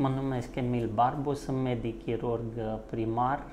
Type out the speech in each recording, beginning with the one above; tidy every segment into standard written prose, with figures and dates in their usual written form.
Mă numesc Emil Barbu, sunt medic chirurg primar,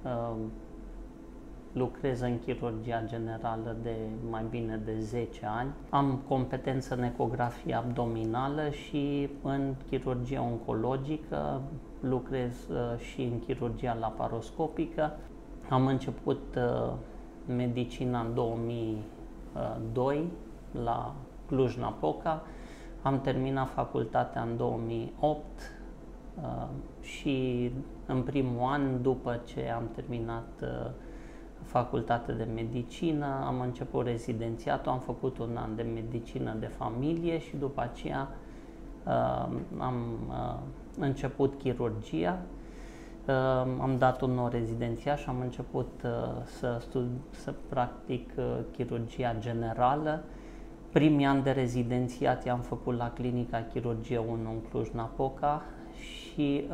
lucrez în chirurgia generală de mai bine de 10 ani. Am competență în ecografie abdominală și în chirurgie oncologică, lucrez și în chirurgia laparoscopică. Am început medicina în 2002 la Cluj-Napoca, am terminat facultatea în 2008 și în primul an, după ce am terminat facultatea de medicină, am început rezidențiatul, am făcut un an de medicină de familie și după aceea am început chirurgia. Am dat un nou rezidențiat și am început să practic chirurgia generală. Primii ani de rezidențiat i-am făcut la Clinica Chirurgie 1 în Cluj-Napoca și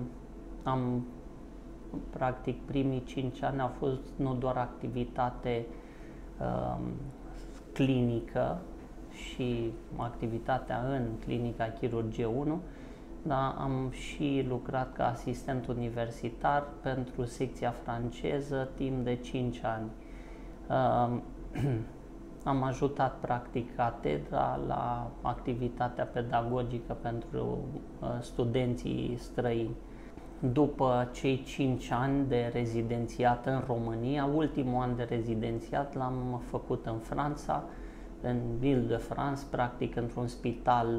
practic primii 5 ani au fost nu doar activitate clinică și activitatea în Clinica Chirurgie 1, dar am și lucrat ca asistent universitar pentru secția franceză timp de 5 ani. Am ajutat practic catedra la activitatea pedagogică pentru studenții străini. După cei 5 ani de rezidențiat în România, ultimul an de rezidențiat l-am făcut în Franța, în Île-de-France, practic într-un spital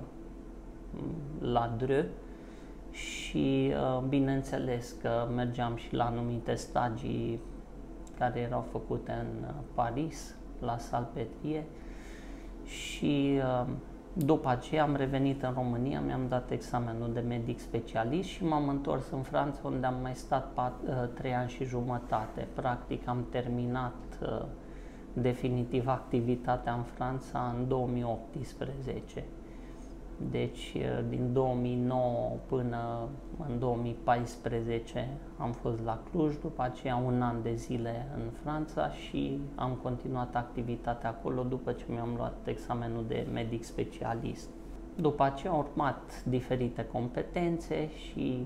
la Dreux și bineînțeles că mergeam și la anumite stagii care erau făcute în Paris, la Salpêtrière și după aceea am revenit în România, mi-am dat examenul de medic specialist și m-am întors în Franța, unde am mai stat 3 ani și jumătate. Practic am terminat definitiv activitatea în Franța în 2018. Deci din 2009 până în 2014 am fost la Cluj, după aceea un an de zile în Franța și am continuat activitatea acolo după ce mi-am luat examenul de medic specialist. După aceea au urmat diferite competențe și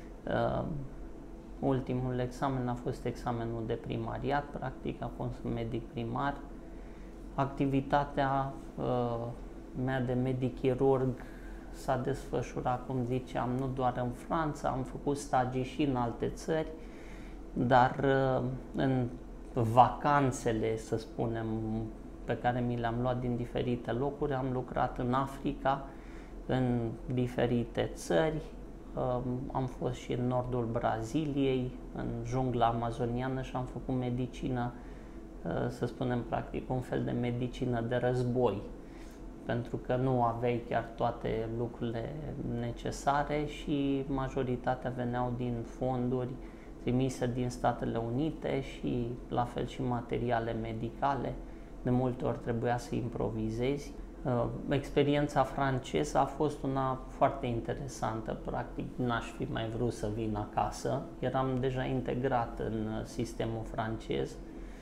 ultimul examen a fost examenul de primariat, practic acum sunt medic primar. Activitatea mea de medic chirurg s-a desfășurat, cum ziceam, nu doar în Franța, am făcut stagii și în alte țări, dar în vacanțele, să spunem, pe care mi le-am luat din diferite locuri, am lucrat în Africa, în diferite țări, am fost și în nordul Braziliei, în jungla amazoniană și am făcut medicină, să spunem, practic un fel de medicină de război, pentru că nu aveai chiar toate lucrurile necesare și majoritatea veneau din fonduri trimise din Statele Unite și la fel și materiale medicale. De multe ori trebuia să improvizezi. Experiența franceză a fost una foarte interesantă, practic n-aș fi mai vrut să vin acasă, eram deja integrat în sistemul francez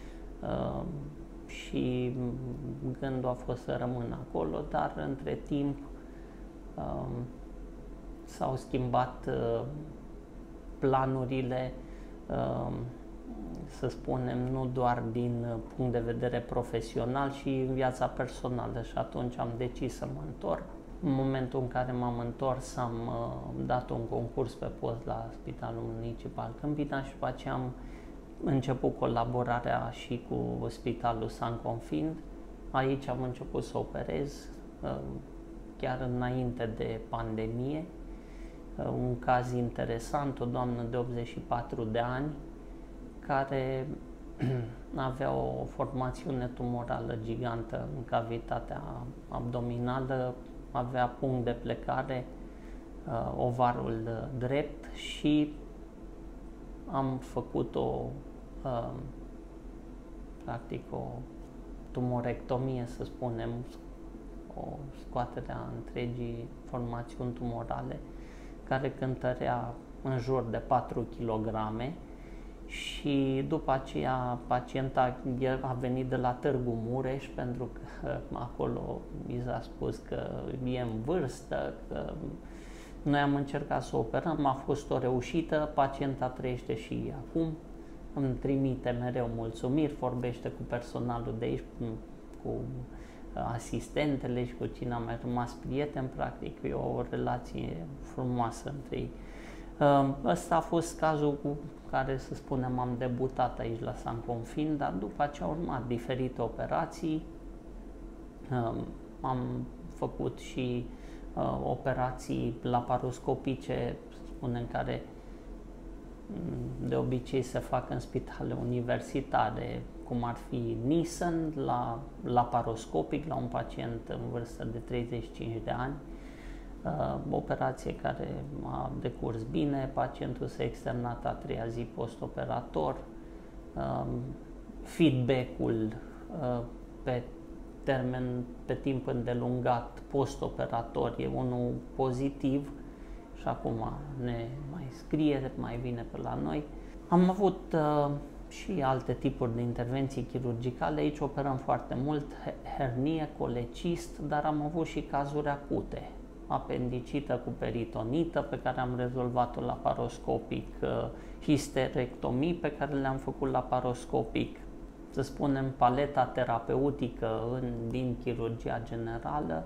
și gândul a fost să rămân acolo, dar între timp s-au schimbat planurile, să spunem, nu doar din punct de vedere profesional, și în viața personală și atunci am decis să mă întorc. În momentul în care m-am întors am dat un concurs pe post la Spitalul Municipal Câmpina și după aceea am început colaborarea și cu Spitalul San Confind. Aici am început să operez chiar înainte de pandemie. Un caz interesant, o doamnă de 84 de ani care avea o formațiune tumorală gigantă în cavitatea abdominală, avea punct de plecare ovarul drept și am făcut practic o tumorectomie, să spunem, o scoatere a întregii formațiuni tumorale, care cântărea în jur de 4 kg și după aceea pacienta a venit de la Târgu Mureș, pentru că acolo mi s-a spus că e în vârstă, că Noi am încercat să operăm, a fost o reușită, pacienta trăiește și acum, îmi trimite mereu mulțumiri, vorbește cu personalul de aici, cu asistentele și cu cine am mai rămas prieten, practic e o relație frumoasă între ei. Ăsta a fost cazul cu care, să spunem, am debutat aici la San Confin, dar după aceea au urmat diferite operații. Am făcut și operații laparoscopice, spunem, care de obicei se fac în spitale universitare, cum ar fi Nissen, la laparoscopic, la un pacient în vârstă de 35 de ani. Operație care a decurs bine, pacientul s-a externat a treia zi postoperator. Feedback-ul pe timp îndelungat postoperator e unul pozitiv și acum ne mai scrie, mai vine pe la noi. Am avut și alte tipuri de intervenții chirurgicale, aici operăm foarte mult, hernie, colecist, dar am avut și cazuri acute, apendicită cu peritonită pe care am rezolvat-o laparoscopic, histerectomii pe care le-am făcut laparoscopic, să spunem paleta terapeutică din chirurgia generală.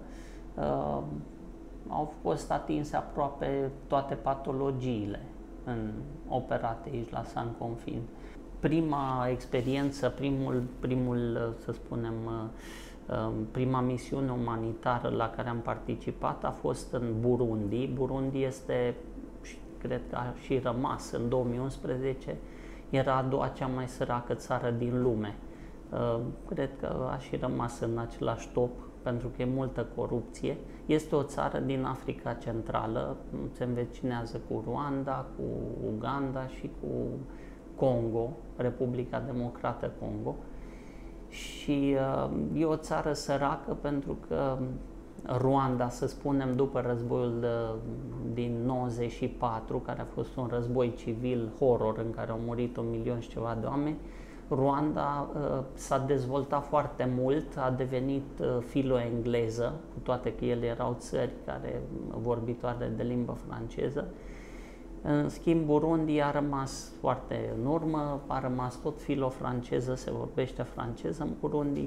Au fost atinse aproape toate patologiile operate aici la San Confin. Prima experiență, să spunem, prima misiune umanitară la care am participat a fost în Burundi. Burundi este, cred că a și rămas în 2011, era a doua cea mai săracă țară din lume. Cred că a și rămas în același top, pentru că e multă corupție. Este o țară din Africa Centrală, se învecinează cu Rwanda, cu Uganda și cu Congo, Republica Democrată Congo. Și e o țară săracă pentru că Rwanda, să spunem, după războiul din 94, care a fost un război civil horror în care au murit 1 milion și ceva de oameni, Rwanda s-a dezvoltat foarte mult, a devenit filo-engleză, cu toate că ele erau țări vorbitoare de limbă franceză. În schimb, Burundi a rămas foarte în urmă, a rămas tot filo-franceză, se vorbește franceză în Burundi.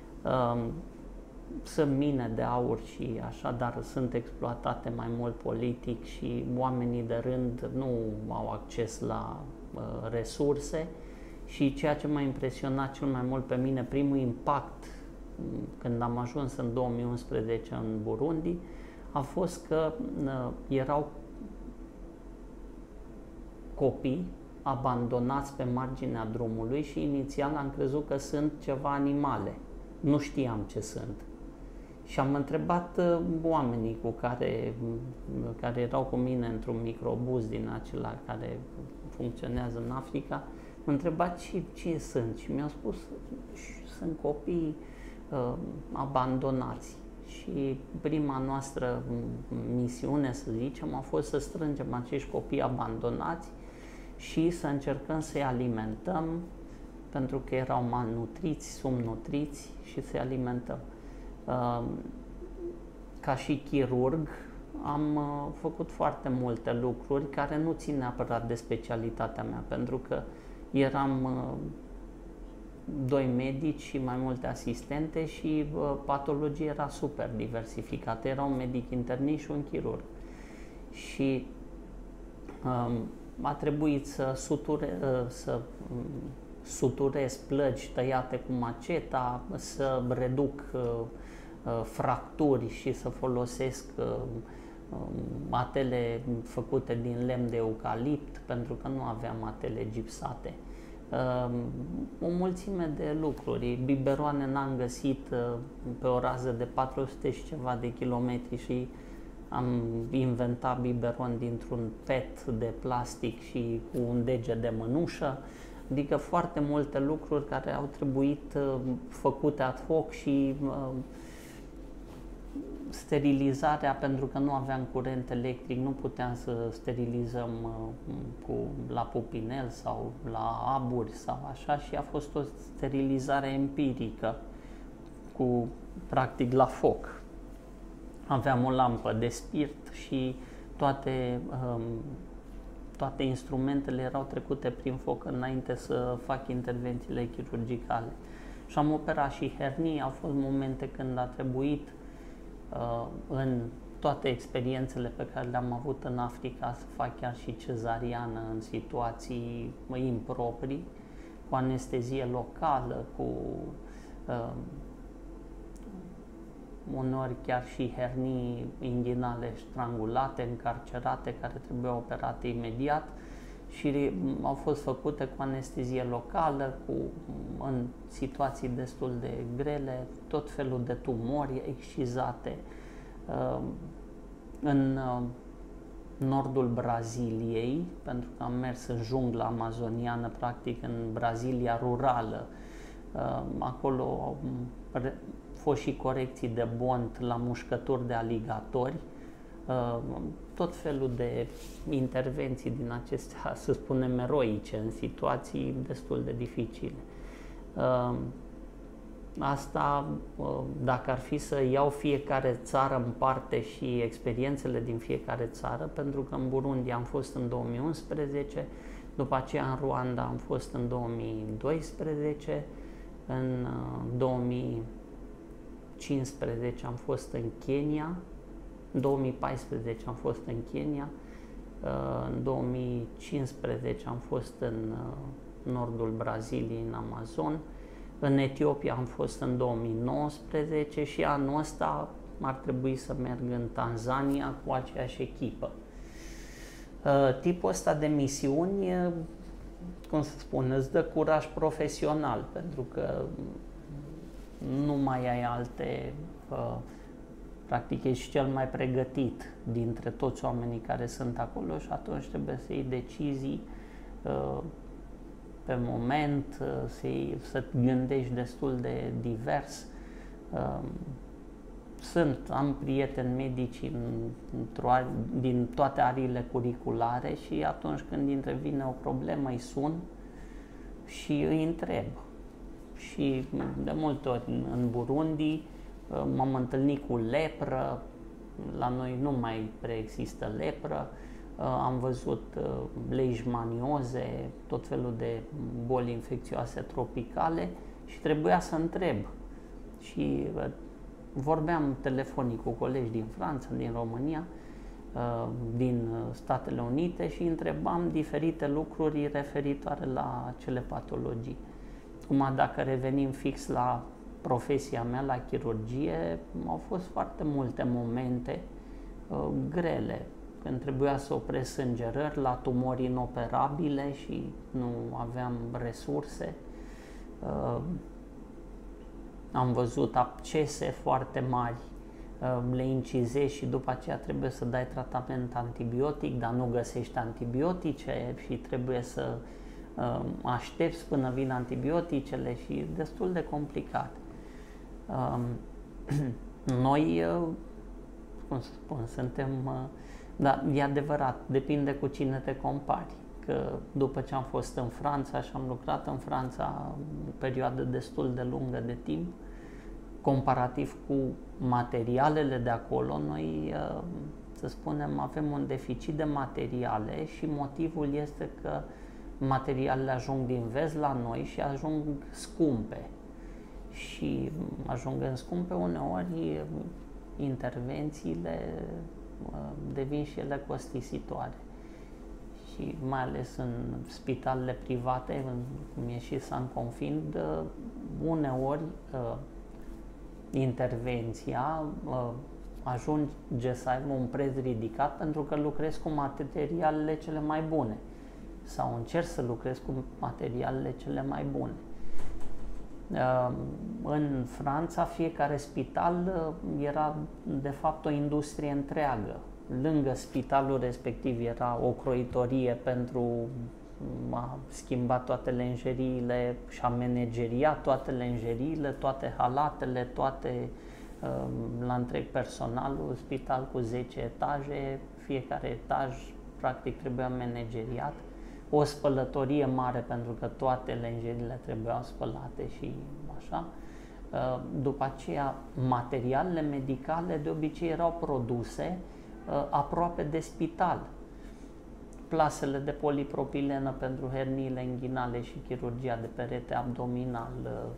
Sunt mine de aur și așa, dar sunt exploatate mai mult politic și oamenii de rând nu au acces la resurse. Și ceea ce m-a impresionat cel mai mult pe mine, primul impact când am ajuns în 2011 în Burundi, a fost că erau copii abandonați pe marginea drumului și inițial am crezut că sunt ceva animale. Nu știam ce sunt. Și am întrebat oamenii care erau cu mine într-un microbuz din acela care funcționează în Africa, m-a întrebat ce sunt și mi-au spus sunt copii abandonați. Și prima noastră misiune, să zicem, a fost să strângem acești copii abandonați și să încercăm să-i alimentăm, pentru că erau malnutriți, subnutriți, și să-i alimentăm. Ca și chirurg am făcut foarte multe lucruri care nu țin neapărat de specialitatea mea, pentru că eram 2 medici și mai multe asistente și patologia era super diversificată. Era un medic internist și un chirurg. Și a trebuit să suturez plăgi tăiate cu maceta, să reduc fracturi și să folosesc matele făcute din lemn de eucalipt, pentru că nu aveam matele gipsate. O mulțime de lucruri. Biberoane n-am găsit pe o rază de 400 și ceva de kilometri și am inventat biberon dintr-un PET de plastic și cu un deget de mânușă. Adică foarte multe lucruri care au trebuit făcute ad hoc și sterilizarea, pentru că nu aveam curent electric, nu puteam să sterilizăm la pupinel sau la aburi sau așa, și a fost o sterilizare empirică, practic la foc. Aveam o lampă de spirit și toate instrumentele erau trecute prin foc înainte să fac intervențiile chirurgicale. Și am operat și hernii, au fost momente când a trebuit în toate experiențele pe care le-am avut în Africa să fac chiar și cezariană în situații improprii, cu anestezie locală, cu uneori chiar și hernii inghinale strangulate, încarcerate, care trebuiau operate imediat și au fost făcute cu anestezie locală, în situații destul de grele, tot felul de tumori excizate. În nordul Braziliei, pentru că am mers în jungla amazoniană, practic în Brazilia rurală, acolo au fost și corecții de bont la mușcături de aligatori, tot felul de intervenții din acestea, să spunem, eroice, în situații destul de dificile. Asta, dacă ar fi să iau fiecare țară în parte și experiențele din fiecare țară, pentru că în Burundi am fost în 2011, după aceea în Rwanda am fost în 2012, în 2015 am fost în Kenya, în 2014 am fost în Kenya, în 2015 am fost în nordul Braziliei, în Amazon, în Etiopia am fost în 2019 și anul ăsta ar trebui să merg în Tanzania cu aceeași echipă. Tipul ăsta de misiuni, cum să spun, îți dă curaj profesional, pentru că nu mai ai alte, practic ești cel mai pregătit dintre toți oamenii care sunt acolo și atunci trebuie să iei decizii pe moment, să gândești destul de divers. Am prieteni medici din toate ariile curriculare și atunci când intervine o problemă îi sun și îi întreb. Și de multe ori în Burundi m-am întâlnit cu lepră, la noi nu mai preexistă lepră, am văzut leishmanioze, tot felul de boli infecțioase tropicale și trebuia să întreb. Și vorbeam telefonic cu colegi din Franța, din România, din Statele Unite și întrebam diferite lucruri referitoare la acele patologii. Acum, dacă revenim fix la profesia mea, la chirurgie, au fost foarte multe momente grele, când trebuia să opresc sângerări la tumori inoperabile și nu aveam resurse. Am văzut abscese foarte mari, le incizezi și după aceea trebuie să dai tratament antibiotic, dar nu găsești antibiotice și trebuie să aștepți până vin antibioticele și e destul de complicat. Noi, cum să spun, suntem... Dar e adevărat, depinde cu cine te compari, că după ce am fost în Franța și am lucrat în Franța o perioadă destul de lungă de timp, comparativ cu materialele de acolo, noi, să spunem, avem un deficit de materiale și motivul este că materialele ajung din vest la noi și ajung scumpe. Și ajungând scumpe, uneori intervențiile devin și ele costisitoare. Și mai ales în spitalele private, cum e și San Confind, uneori intervenția ajunge să aibă un preț ridicat pentru că lucrezi cu materialele cele mai bune sau încerci să lucrezi cu materialele cele mai bune. În Franța, fiecare spital era de fapt o industrie întreagă. Lângă spitalul respectiv era o croitorie pentru a schimba toate lenjeriile și a manageria toate lenjeriile, toate halatele, toate la întreg personalul, spital cu 10 etaje, fiecare etaj practic trebuia manageriat. O spălătorie mare pentru că toate lenjerile trebuiau spălate și așa. După aceea, materialele medicale de obicei erau produse aproape de spital. Plasele de polipropilenă pentru herniile inghinale și chirurgia de perete abdominal,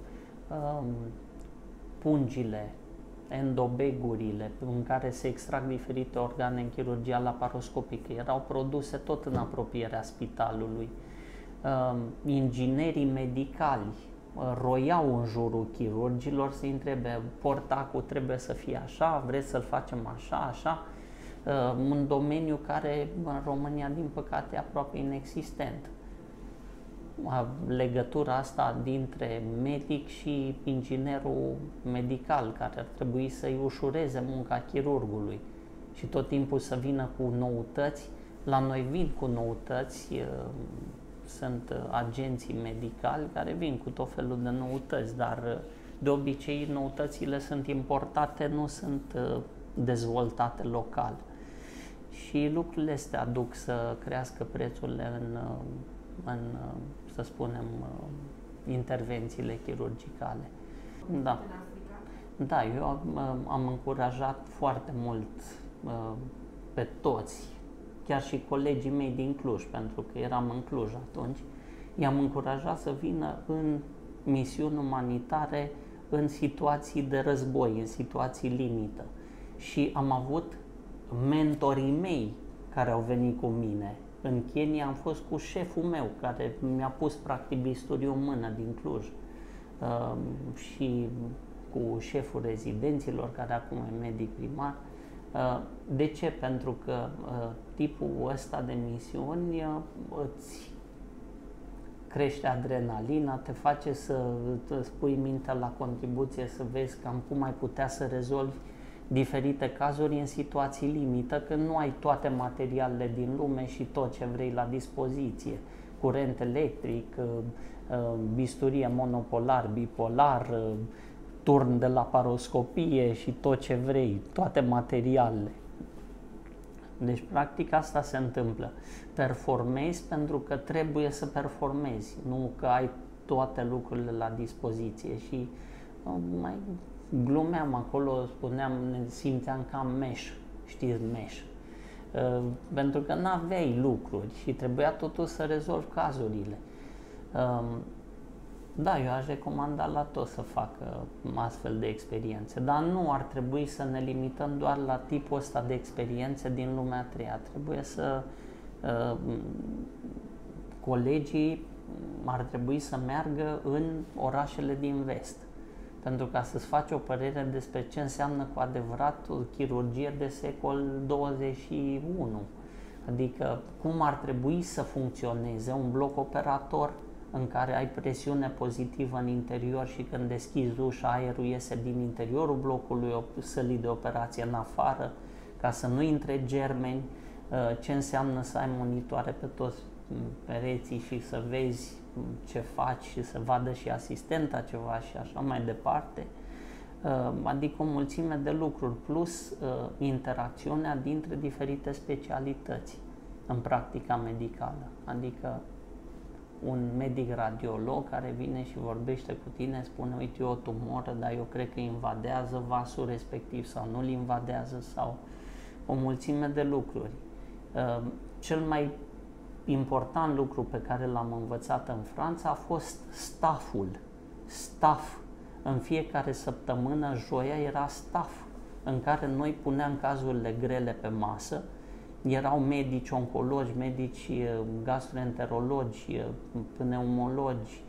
pungile, endobegurile în care se extrag diferite organe în chirurgia laparoscopică erau produse tot în apropierea spitalului. Inginerii medicali roiau în jurul chirurgilor să-i întrebe: portacul trebuie să fie așa, vreți să-l facem așa, așa, un domeniu care în România, din păcate, e aproape inexistent. Legătura asta dintre medic și inginerul medical, care ar trebui să-i ușureze munca chirurgului și tot timpul să vină cu noutăți. La noi vin cu noutăți, sunt agenții medicali care vin cu tot felul de noutăți, dar de obicei noutățile sunt importate, nu sunt dezvoltate local. Și lucrurile astea aduc să crească prețurile în să spunem, intervențiile chirurgicale. Da. Da, eu am încurajat foarte mult pe toți, chiar și colegii mei din Cluj, pentru că eram în Cluj atunci, i-am încurajat să vină în misiuni umanitare în situații de război, în situații limită. Și am avut mentorii mei care au venit cu mine. În Kenya am fost cu șeful meu, care mi-a pus practic bisturiu în mână din Cluj, și cu șeful rezidenților, care acum e medic primar. De ce? Pentru că tipul ăsta de misiuni îți crește adrenalina, te face să îți pui mintea la contribuție, să vezi cam cum ai putea să rezolvi diferite cazuri în situații limită, când nu ai toate materialele din lume și tot ce vrei la dispoziție. Curent electric, bisturie monopolar, bipolar, turn de laparoscopie și tot ce vrei, toate materialele. Deci, practic, asta se întâmplă. Performezi pentru că trebuie să performezi, nu că ai toate lucrurile la dispoziție. Și mai glumeam acolo, spuneam, ne simțeam ca meș, știți, meș. Pentru că n-aveai lucruri și trebuia totuși să rezolvi cazurile. Da, eu aș recomanda la toți să facă astfel de experiențe, dar nu ar trebui să ne limităm doar la tipul ăsta de experiențe din lumea a treia. Trebuie să colegii ar trebui să meargă în orașele din vest, pentru ca să-ți faci o părere despre ce înseamnă cu adevărat o chirurgie de secol 21. Adică cum ar trebui să funcționeze un bloc operator în care ai presiune pozitivă în interior și când deschizi ușa, aerul iese din interiorul blocului sălii de operație în afară, ca să nu intre germeni, ce înseamnă să ai monitoare pe toți pereții și să vezi ce faci și să vadă și asistenta ceva și așa mai departe. Adică o mulțime de lucruri, plus interacțiunea dintre diferite specialități în practica medicală. Adică un medic radiolog care vine și vorbește cu tine, spune: uite, e o tumoră, dar eu cred că invadează vasul respectiv sau nu-l invadează, sau o mulțime de lucruri. Cel mai important lucru pe care l-am învățat în Franța a fost stafful. Staff. În fiecare săptămână, joia, era staff în care noi puneam cazurile grele pe masă. Erau medici oncologi, medici gastroenterologi, pneumologi,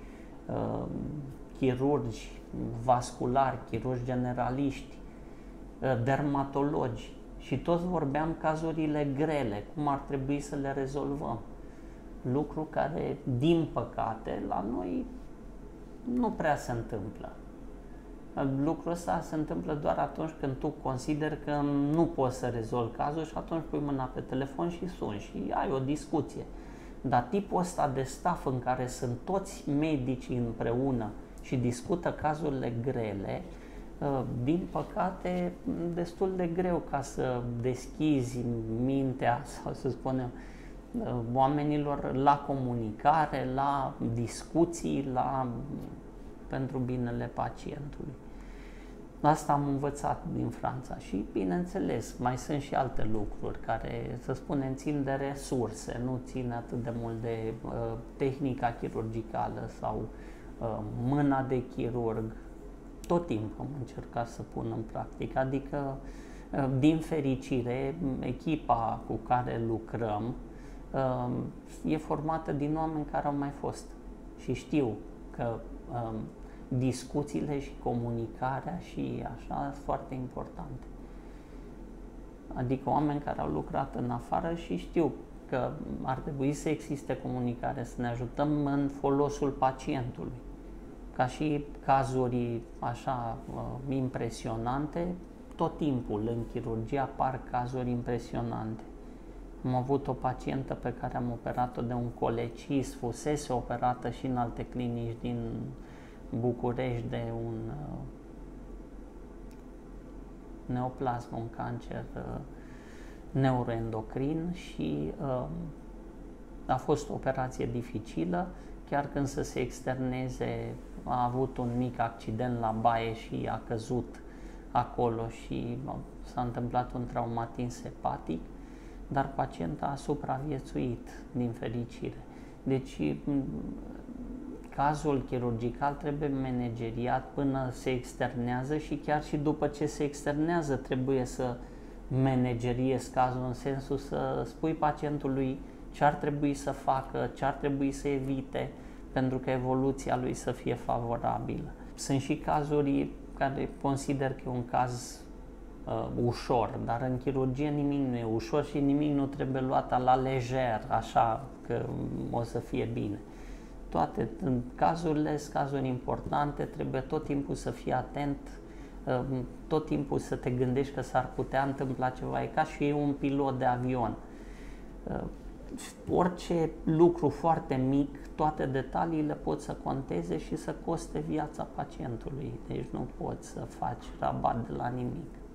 chirurgi vasculari, chirurgi generaliști, dermatologi, și toți vorbeam cazurile grele, cum ar trebui să le rezolvăm. Lucru care, din păcate, la noi nu prea se întâmplă. Lucrul ăsta se întâmplă doar atunci când tu consideri că nu poți să rezolvi cazul și atunci pui mâna pe telefon și suni și ai o discuție. Dar tipul ăsta de staff în care sunt toți medicii împreună și discută cazurile grele, din păcate, destul de greu ca să deschizi mintea sau să spunem oamenilor la comunicare, la discuții, pentru binele pacientului. Asta am învățat din Franța și, bineînțeles, mai sunt și alte lucruri care, să spunem, țin de resurse, nu țin atât de mult de tehnica chirurgicală sau mâna de chirurg. Tot timpul am încercat să pun în practică, adică, din fericire, echipa cu care lucrăm e formată din oameni care au mai fost și știu că discuțiile și comunicarea și așa sunt foarte importante. Adică oameni care au lucrat în afară și știu că ar trebui să existe comunicare, să ne ajutăm în folosul pacientului. Ca și cazuri așa impresionante, tot timpul în chirurgie apar cazuri impresionante. Am avut o pacientă pe care am operat-o de un colecist, fusese operată și în alte clinici din București de un neoplasm, un cancer neuroendocrin și a fost o operație dificilă. Chiar când să se externeze, a avut un mic accident la baie și a căzut acolo și s-a întâmplat un traumatism hepatic, dar pacienta a supraviețuit, din fericire. Deci, cazul chirurgical trebuie manageriat până se externează și chiar și după ce se externează trebuie să manageriezi cazul, în sensul să spui pacientului ce ar trebui să facă, ce ar trebui să evite pentru că evoluția lui să fie favorabilă. Sunt și cazuri care consider că e un caz ușor, dar în chirurgie nimic nu e ușor și nimic nu trebuie luat la lejer, așa că o să fie bine. Toate cazurile sunt cazuri importante, trebuie tot timpul să fii atent, tot timpul să te gândești că s-ar putea întâmpla ceva, e ca și un pilot de avion. Orice lucru foarte mic, toate detaliile pot să conteze și să coste viața pacientului, deci nu poți să faci rabat de la nimic.